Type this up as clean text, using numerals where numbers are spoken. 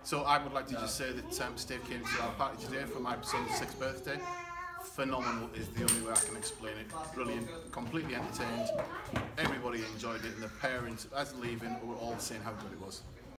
So I would like to just say that Steve came to our party today for my son's 6th birthday. Phenomenal is the only way I can explain it. Brilliant, completely entertained. Everybody enjoyed it, and the parents, as leaving, were all saying how good it was.